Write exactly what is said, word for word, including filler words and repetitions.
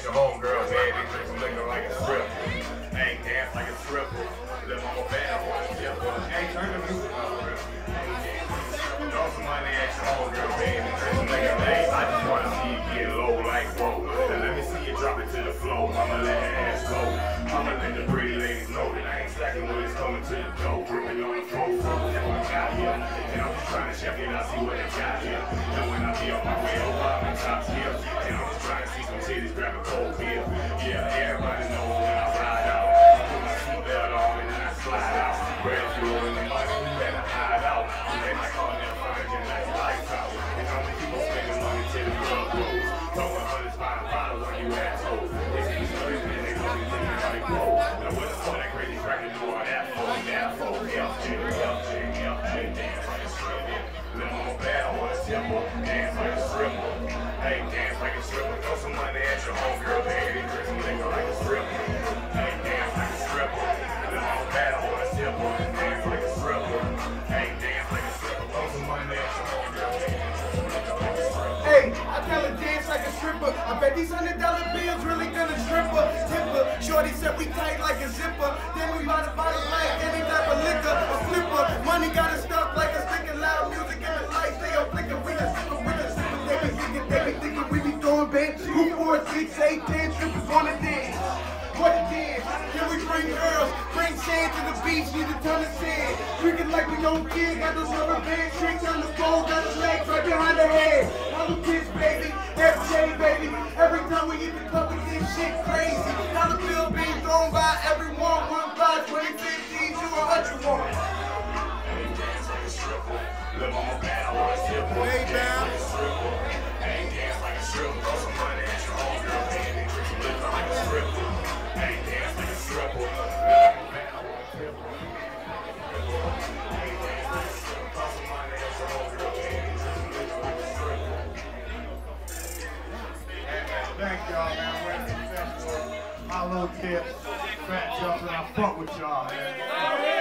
your homegirl, man. They drink some liquor like a stripper. Ain't dance like a stripper. Live on a bad one, stripper. Ain't turn the music up, bro. Throw some money at your homegirl, man. They drink some liquor, man. I just wanna see you get low like whoa. Now let me see you drop it to the floor. I'ma let her ass go. I'ma let the pretty ladies know that I ain't slacking when it's coming to the door. Gripping on the throat, that's what I got here. And I'm just trying to check it out, see what they got here. And when I be on my way over, I'm in top tier. And I'm just trying to see some titties grab a cold beer. Yeah, everybody know when I ride out. I put my seatbelt on and then I slide out. Red fuel in the money, you better hide out. They might call me a fine and nice lights out. And I'm gonna keep on spending money till the club goes. Throwing hundreds by the bottle when you assholes. They see me screaming and they know me thinking how they grow. Now what the fuck that crazy record do all that for? That for L J, L J, L J, dance like a stripper. Live on a bad on a simple, dance like a stripper. Hey, dance like a stripper. Throw some money at your homegirl, baby. Drink some liquor like a stripper. Hey, dance like a stripper. Live on a bad on a simple, dance like a stripper. Hey, dance like a stripper. Throw some money at your homegirl, baby. Hey, I tell her dance like a stripper. I bet these hundred dollar bills really gonna strip her. Tipper, shorty said we tight like a zipper. Then we ride a bottle like any type of liquor. A flipper, money got us stuck like a sticker. Loud music and the lights they on flicker. We just sipper, we just sipper. They be thinking, they be thinking we be throwing bands. Two, four, six, eight, ten strippers on the dance. What a dance? Can we bring girls? Bring sand to the beach, need a ton of sand. Drinking like we don't care. Got those rubber band tricks on the pole. Got his legs right behind the head. VTOROTV, baby, F J baby. Every time we hit the club, we get shit crazy. Dollar bill being thrown by everyone. One by twenty fifteen to a hundred one. Live on a bad on a simple, Way down. Ain't dance like a stripper. Throw some money at your homegirl, man. They drink some liquor like a stripper. Ain't dance like a stripper. Live on a bad on a simple. Ain't dance like a stripper. Throw some money at your homegirl, man. They drink some liquor like a stripper. Thank y'all, man. We're at the festival. Hollow tips, fat jumping. I fuck with y'all, man.